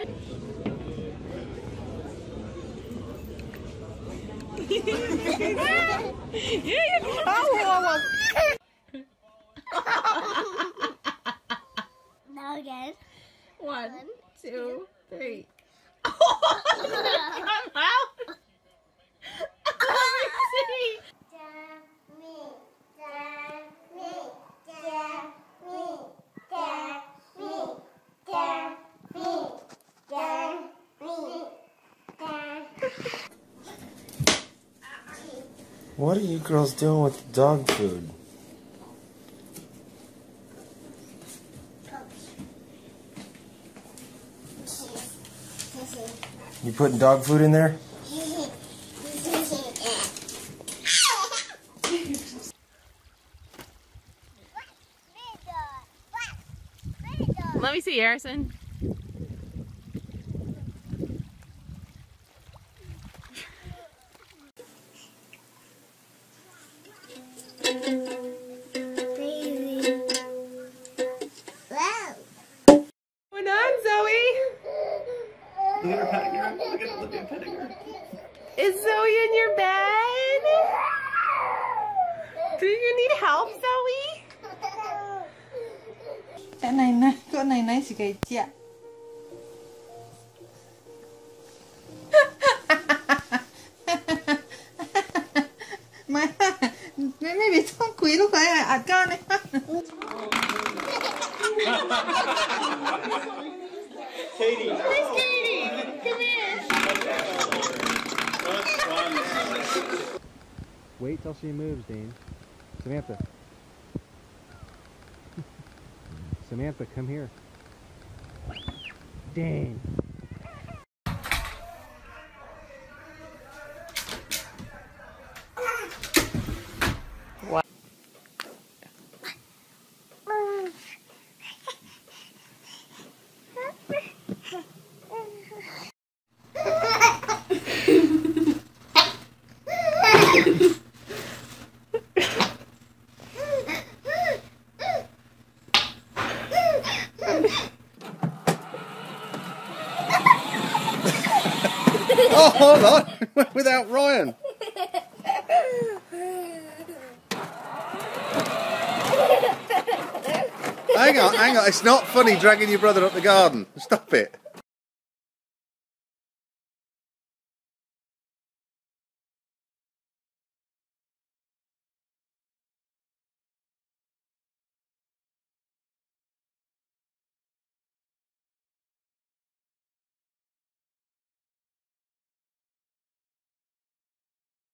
Now again. One, two, three. Oh, come out! Let me see. What are you girls doing with the dog food? You putting dog food in there? Let me see, Harrison. What's going on, Zoe? Look at her petting her. Look at petting her. Is Zoe in your bed? Do you need help, Zoe? Cái này nè, con này nãy chị kể chị ạ. Mà mấy bị con quỷ lúc ấy à con này. Katie. Where's Katie? Come here. Wait till she moves, Dean. Samantha. Samantha, come here. Dane. What? Oh, hold on. Without Ryan. Hang on. It's not funny dragging your brother up the garden. Stop it.